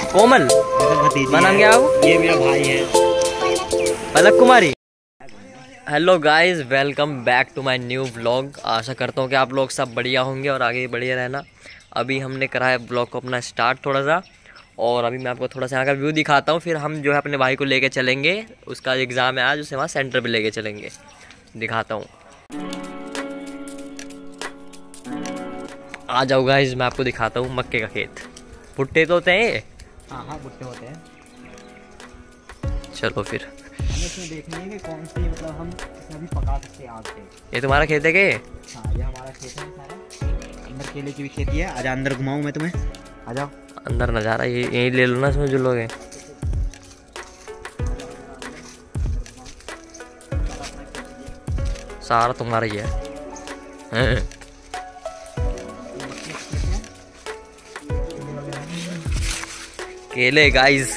कोमल भतीजी क्या नाम क्या है वो? ये मेरा भाई है Palak Kumari. Hello guys, welcome back to my new vlog. आशा करता हूँ कि आप लोग सब बढ़िया होंगे और आगे बढ़िया रहना। अभी हमने करा है ब्लॉग को अपना स्टार्ट थोड़ा सा, और अभी मैं आपको थोड़ा सा यहाँ का व्यू दिखाता हूँ। फिर हम जो है अपने भाई को लेके चलेंगे, उसका एग्ज़ाम है आज, उसे वहाँ सेंटर पे लेके चलेंगे। दिखाता हूँ, आ जाओ गाइस, मैं आपको दिखाता हूँ मक्के का खेत। भुट्टे तो होते हैं ये। हाँ भुट्टे होते हैं। चलो फिर हमें इसमें देखनी है कि कौन सी मतलब हम इसमें भी पका सकते हैं आग पे। ये तुम्हारा खेत है क्या? हाँ ये हमारा खेत है सारा। अंदर केले की भी खेती है। आजा अंदर घुमाऊँ मैं तुम्हें, आ जाओ। अंदर नज़ारा ये यहीं ले लो ना, इसमें जो लोग हैं। सारा तुम्हारा ही है। केले गाइस,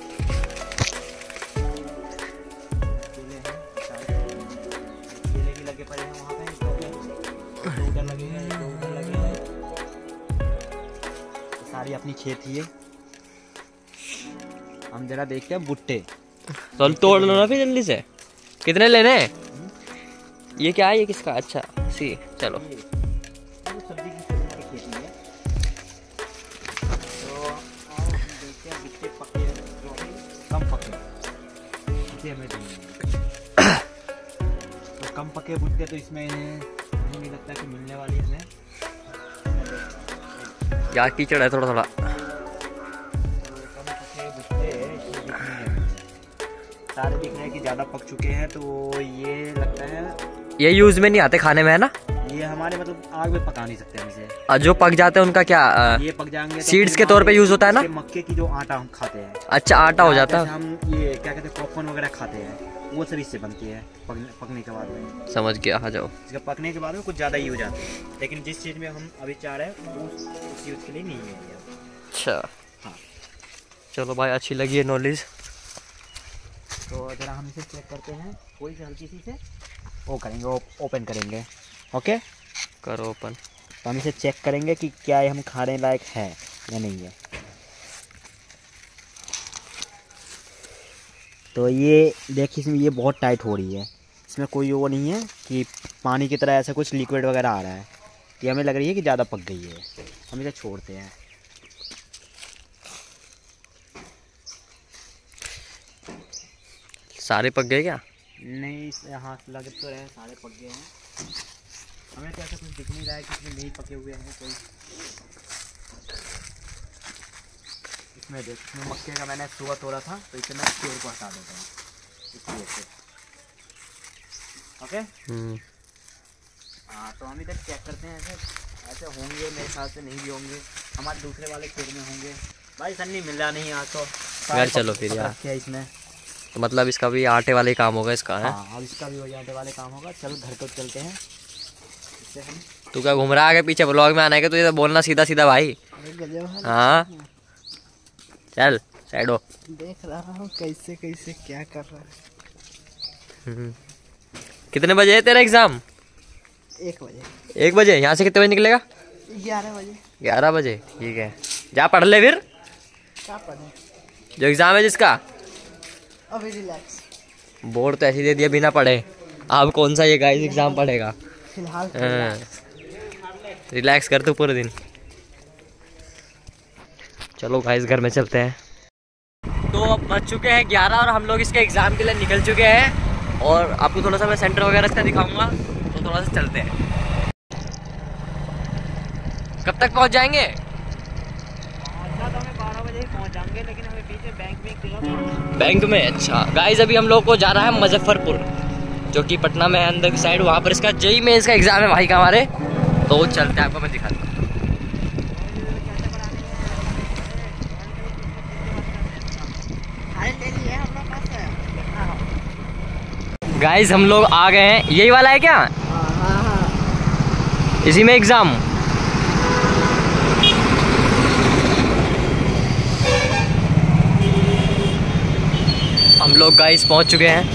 सारी अपनी खेती है। हम जरा देखते हैं भुट्टे। चल तोड़ लो ना फिर जल्दी से। कितने लेने हैं? ये क्या है, ये किसका? अच्छा सी, चलो। सब्जी की खेती है तो देखते हैं भुट्टे पके जो कम पके हमें तो कम पके भुट्टे तो इसमें मुझे नहीं लगता कि मिलने वाली हमें। यार कीचड़ है थोड़ा थोड़ा। सारे दिख रहे हैं कि ज़्यादा पक चुके हैं, तो ये लगता है ये यूज में नहीं आते खाने में, है ना? ये हमारे मतलब आग में पका नहीं सकते हम इसे। और जो पक जाते हैं उनका क्या? ये पक जाएंगे तो सीड्स के तौर पे यूज होता है ना? मक्के की जो आटा हम खाते हैं। अच्छा, आटा हो जाता है। हम ये क्या कहते हैं पॉपकॉर्न वगैरह खाते हैं, वो सब इससे बनती है पकने के बाद में। समझ गया, आ जाओ। इसका पकने के बाद में कुछ ज़्यादा यूज आते हैं, लेकिन जिस चीज़ में हम अभी चाह रहे हैं वो उस यूज के लिए नहीं है। अच्छा हाँ चलो भाई, अच्छी लगी है नॉलेज। तो ज़रा हम इसे चेक करते हैं, थोड़ी सी हल्की सी से वो करेंगे, ओपन करेंगे। ओके करो ओपन। तो हम इसे चेक करेंगे कि क्या ये हम खाने लायक है या नहीं है। तो ये देखिए, इसमें ये बहुत टाइट हो रही है। इसमें कोई वो नहीं है कि पानी की तरह ऐसा कुछ लिक्विड वगैरह आ रहा है। ये हमें लग रही है कि ज़्यादा पक गई है। हम इसे छोड़ते हैं। सारे पक गए क्या? नहीं, यहाँ लग तो रहे सारे पक गए हैं। हमें तो ऐसा कुछ दिख नहीं रहा है कि इसमें नहीं पके हुए हैं कोई। इसमें देख, इसमें मक्के का मैंने सुबह तोड़ा था, तो इसे मैं पेड़ को हटा देता हूँ इसलिए से। ओके हाँ, तो हम इधर चेक करते हैं। ऐसे होंगे मेरे ख्याल से, नहीं भी होंगे, हमारे दूसरे वाले खेत में होंगे। भाई सन्नी मिल रहा नहीं आज तो यार। चलो फिर यार, क्या इसमें तो मतलब इसका भी आटे वाले काम होगा इसका, है? हाँ, अब इसका भी हो जाते वाले काम होगा। चलो घर को चलते हैं। इससे हम तू क्या घूम रहा है आगे पीछे ब्लॉग में आने के? तुझे तो बोलना सीधा सीधा भाई। हाँ चल साइड हो। देख रहा हूँ कैसे कैसे क्या कर रहा है। कितने बजे है तेरा एग्जाम? 1 बजे। 1 बजे? यहाँ से कितने बजे निकलेगा? 11 बजे। 11 बजे, ठीक है। जा पढ़ ले फिर। क्या पढ़े? जो एग्जाम है जिसका, अभी रिलैक्स। बोर्ड तो ऐसे दे दिया बिना पढ़े। अब कौन सा ये गाइस एग्जाम पढ़ेगा? फिलहाल रिलैक्स कर तू पूरे दिन। चलो गाइस घर में चलते हैं। तो अब बज चुके हैं 11 और हम लोग इसके एग्ज़ाम के लिए निकल चुके हैं। और आपको थोड़ा सा मैं सेंटर वगैरह इसका दिखाऊंगा, तो थोड़ा सा चलते हैं। कब तक पहुंच जाएंगे? तो हमें 12 बजे ही पहुँच जाएंगे, लेकिन हमें बीच में बैंक में बैंक में। अच्छा गाइस, अभी हम लोग को जा रहा है मुजफ्फरपुर, जो कि पटना में है अंदर की साइड। वहाँ पर इसका जेईई मेंस का एग्ज़ाम है भाई का हमारे। तो चलते हैं, आपको मैं दिखाता हूँ। गाइस हम लोग आ गए हैं। यही वाला है क्या? इसी में एग्ज़ाम। हम लोग गाइस पहुंच चुके हैं।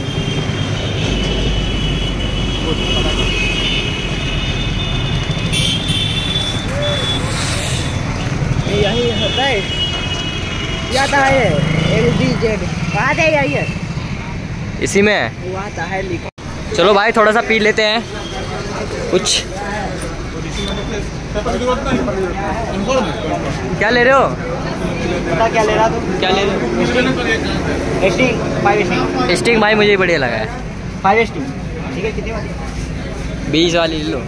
यही होता है। आता है LDZ आ जाइए इसी में है। वो आता है लिखा। चलो भाई थोड़ा सा पी लेते हैं कुछ। क्या ले रहे हो? पता क्या ले रहा तू? क्या ले रहे हो? Sting 5 sting. स्टिंग भाई मुझे बढ़िया लगा है। 5 स्टिंग ठीक है। कितने वाली? 20 वाली ले लो।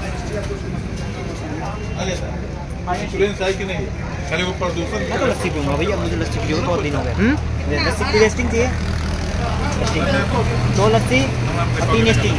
मैं तो लस्सी पीऊंगा भैया, मुझे लस्सी पियो बहुत दिन हो गए। लस्सी की स्टिंग चाहिए। 2 लस्सी और 3 स्टिंग।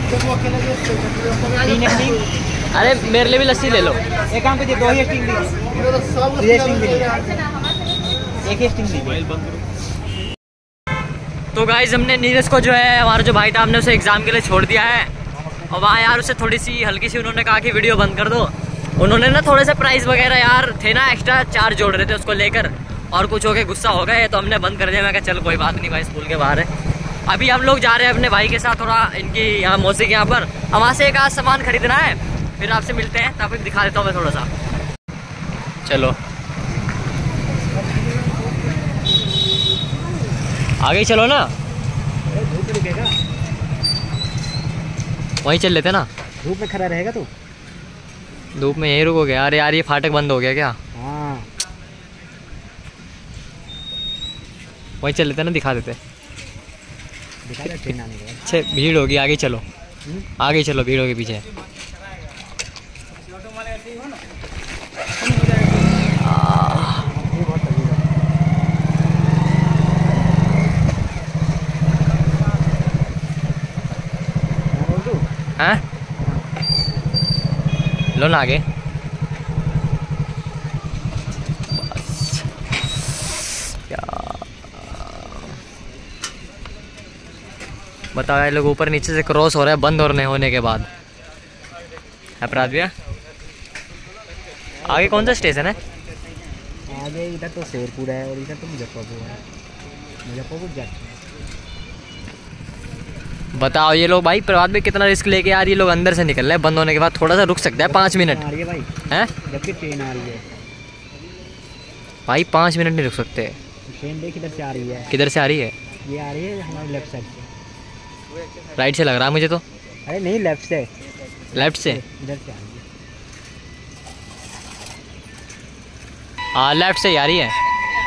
3 स्टिंग। अरे मेरे लिए भी लस्सी ले लो। एक काम कीजिए 2 ही स्टिंग दीजिए। 3 स्टिंग दीजिए। 1 ही स्टिंग दीजिए। तो गाइस हमने नीरज को जो है हमारा जो भाई था हमने उसे एग्ज़ाम के लिए छोड़ दिया है। और वहाँ यार उसे थोड़ी सी हल्की सी उन्होंने कहा कि वीडियो बंद कर दो। उन्होंने ना थोड़े से प्राइस वगैरह यार थे ना एक्स्ट्रा चार्ज जोड़ रहे थे उसको लेकर, और कुछ हो गए गुस्सा हो गए तो हमने बंद कर दिया। मैं कहा चल कोई बात नहीं भाई, स्कूल के बाहर है। अभी हम लोग जा रहे हैं अपने भाई के साथ थोड़ा इनकी यहाँ मौसी के यहाँ पर, हम वहाँ से एक आध सामान खरीदना है, फिर आपसे मिलते हैं। तो आपको दिखा देता हूँ मैं थोड़ा सा। चलो आगे ही चलो ना, वहीं चल लेते ना। धूप में खड़ा रहेगा तू? धूप में यहीं रुकोगे? अरे यार ये फाटक बंद हो गया क्या? हाँ वहीं चल लेते ना, दिखा देते। दिखा दे ट्रेन आने के बाद। अच्छे भीड़ होगी, आगे चलो आगे चलो, भीड़ होगी पीछे। हैं लो ना आगे बस। क्या बताओ, ये लोग ऊपर नीचे से क्रॉस हो रहा है बंद होने के बाद। अपराध भैया आगे कौन सा स्टेशन है? आगे इधर तो शेरपुर है और इधर तो मुजफ्फरपुर है। मुजफ्फरपुर जाते हैं। बताओ ये लोग भाई प्रभात में कितना रिस्क लेके यार ये लोग अंदर से निकल रहे हैं। बंद होने के बाद थोड़ा सा रुक सकता है 5 मिनट आ रही है भाई, हैं? जबकि ट्रेन आ रही है भाई 5 मिनट नहीं रुक सकते। ट्रेन देख किधर से आ रही है। किधर से आ रही है? ये आ रही है हमारे लेफ्ट साइड से। राइट से लग रहा है मुझे तो। अरे नहीं लेफ्ट से। लेफ्ट से? इधर से आ रही है। हाँ लेफ्ट से ही आ रही है।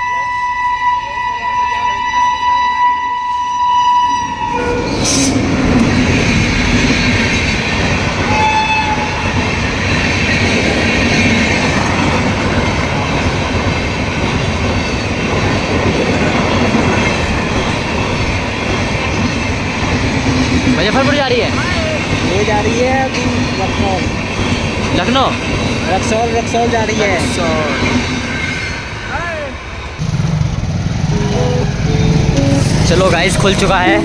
मुजफ्फरपुर जा रही है? ये जा रही है लखनऊ। लखनऊ? रक्सौल जा रही है। चलो गाइस खुल चुका है।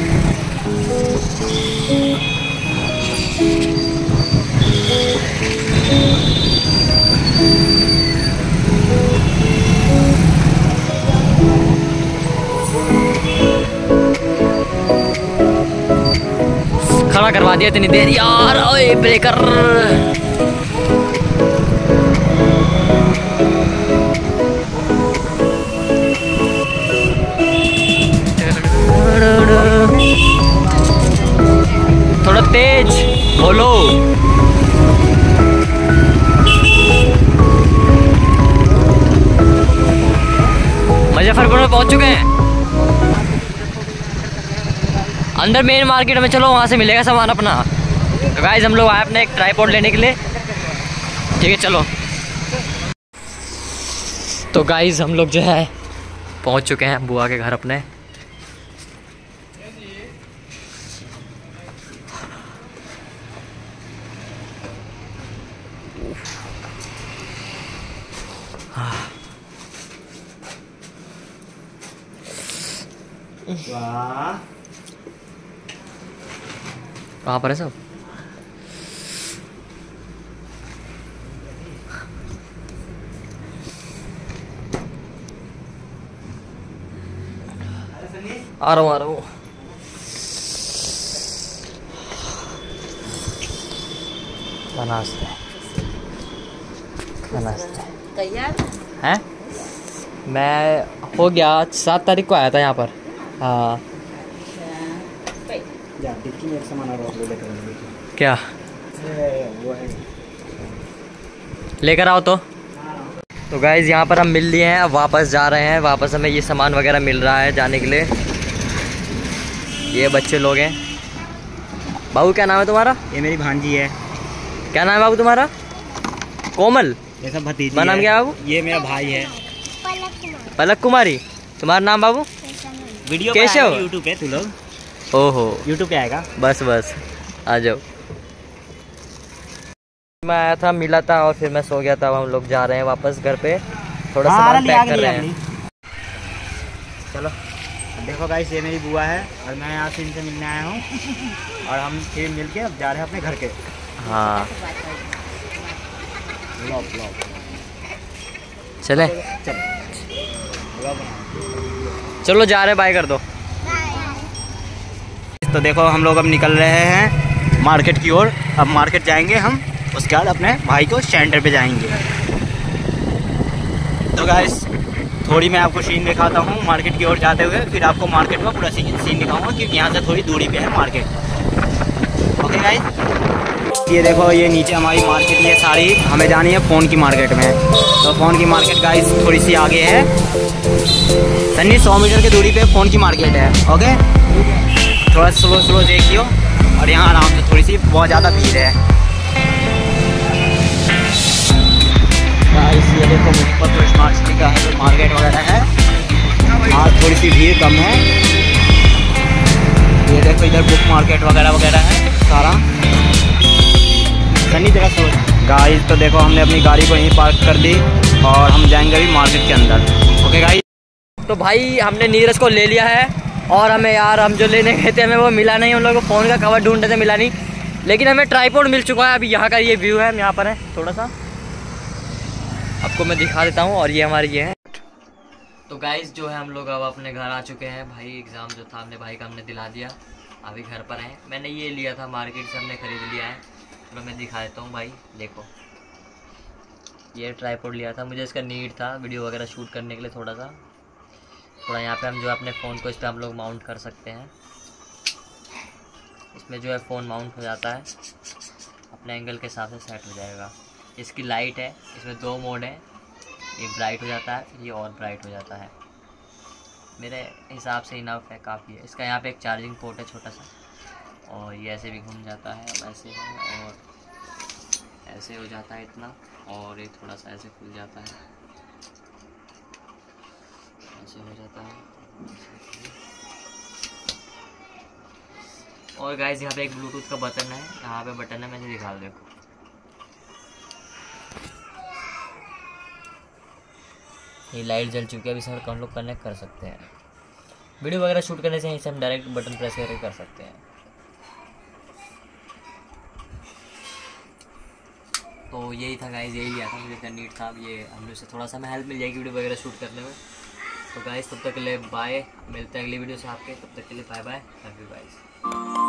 खड़ा करवा दिया इतनी देर यार। ओए ब्रेकर। थोड़ा तेज बोलो। मुजफ्फरपुर में पहुंच चुके हैं। अंदर मेन मार्केट में चलो, वहाँ से मिलेगा सामान अपना। तो गाइस हम लोग आए अपने एक ट्राइपॉड लेने के लिए। ठीक है चलो। तो गाइस हम लोग जो है पहुँच चुके हैं बुआ के घर अपने। वाह कहाँ पर है सब? आ रहा हूँ। नमस्ते। तैयार हैं? मैं हो गया 7 तारीख को आया था यहाँ पर। हाँ क्या लेकर आओ तो गाइज़ यहाँ पर हम मिल लिए हैं, अब वापस जा रहे हैं। वापस हमें ये सामान वगैरह मिल रहा है जाने के लिए। ये बच्चे लोग हैं। बाबू क्या नाम है तुम्हारा? ये मेरी भांजी है। क्या नाम है बाबू तुम्हारा? कोमल। ये सब भतीजी मेरा नाम क्या है बाबू? ये मेरा भाई है पलक कुमारी। तुम्हारा नाम बाबू? वीडियो केशव। यूट्यूब पे तू लोग ओहो यूट्यूब पे आएगा। बस आ जाओ। मैं आया था, मिला था और फिर मैं सो गया था। अब हम लोग जा रहे हैं वापस घर पे, थोड़ा सामान पैक कर रहे हैं। चलो देखो गाइस, ये मेरी बुआ है और मैं यहाँ से इनसे मिलने आया हूँ और हम फिर मिल के अब जा रहे हैं अपने घर के। हाँ चले चलो जा रहे, बाय कर दो। तो देखो हम लोग अब निकल रहे हैं मार्केट की ओर। अब मार्केट जाएंगे हम, उसके बाद अपने भाई को सेंटर पे जाएंगे। तो गाइस थोड़ी मैं आपको सीन दिखाता हूँ मार्केट की ओर जाते हुए, फिर आपको मार्केट में पूरा सीन दिखाऊंगा क्योंकि यहाँ से थोड़ी दूरी पे है मार्केट। ओके गाइस, ये देखो ये नीचे हमारी मार्केट, ये सारी हमें जानी है फ़ोन की मार्केट में। तो फ़ोन की मार्केट गाइस थोड़ी सी आगे है, सन्नी 100 मीटर की दूरी पे फ़ोन की मार्केट है। ओके, थोड़ा स्लो देखियो और यहाँ आराम से, थोड़ी सी बहुत ज़्यादा भीड़ है। ये देखो मुजफ्फरपुर स्मार्ट सिटी का है मार्केट वगैरह है, आज थोड़ी सी भीड़ कम है। ये देखो इधर बुक मार्केट वगैरह है सारा। सन्नी जगह सोच गाइस, तो देखो हमने अपनी गाड़ी को यहीं पार्क कर दी और हम जाएंगे अभी मार्केट के अंदर। ओके गाइस, तो भाई हमने नीरज को ले लिया है और हमें यार हम जो लेने गए थे हमें वो मिला नहीं। उन लोगों को फ़ोन का कवर ढूंढते थे, मिला नहीं, लेकिन हमें ट्राइपॉड मिल चुका है। अभी यहाँ का ये व्यू है, हम यहाँ पर है, थोड़ा सा आपको मैं दिखा देता हूँ। और ये हमारी ये है। तो गाइस जो है हम लोग अब अपने घर आ चुके हैं। भाई एग्ज़ाम जो था हमने भाई का हमने दिला दिया, अभी घर पर हैं। मैंने ये लिया था मार्केट से, हमने ख़रीद लिया है। तो मैं दिखा देता हूँ भाई, देखो ये ट्राइपॉड लिया था, मुझे इसका नीड था वीडियो वगैरह शूट करने के लिए। थोड़ा यहाँ पे हम जो अपने फ़ोन को इस पर हम लोग माउंट कर सकते हैं। इसमें जो है फ़ोन माउंट हो जाता है, अपने एंगल के हिसाब से सेट हो जाएगा। इसकी लाइट है, इसमें 2 मोड है, ये ब्राइट हो जाता है, ये और ब्राइट हो जाता है। मेरे हिसाब से इनफ है, काफ़ी है। इसका यहाँ पे एक चार्जिंग पोर्ट है छोटा सा, और ये ऐसे भी घूम जाता है, वैसे है, और ऐसे हो जाता है इतना, और ये थोड़ा सा ऐसे खुल जाता है, ऐसे हो जाता है। और गाइस यहाँ पे एक ब्लूटूथ का बटन है, यहाँ पे बटन है, मैं दिखा दूँ, देखो ये लाइट जल चुकी है। अभी सर हम लोग कनेक्ट कर सकते हैं, वीडियो वगैरह शूट करने से यहीं से हम डायरेक्ट बटन प्रेस करके कर सकते हैं। तो यही था गाइस, यही लिया था, मुझे इतना नीड था। अब ये हम लोग से थोड़ा सा हमें हेल्प मिल जाएगी वीडियो वगैरह शूट करने में। तो गाइस तब तक के लिए बाय, मिलते हैं अगली वीडियो से आपके, तब तक के लिए bye bye, love you guys.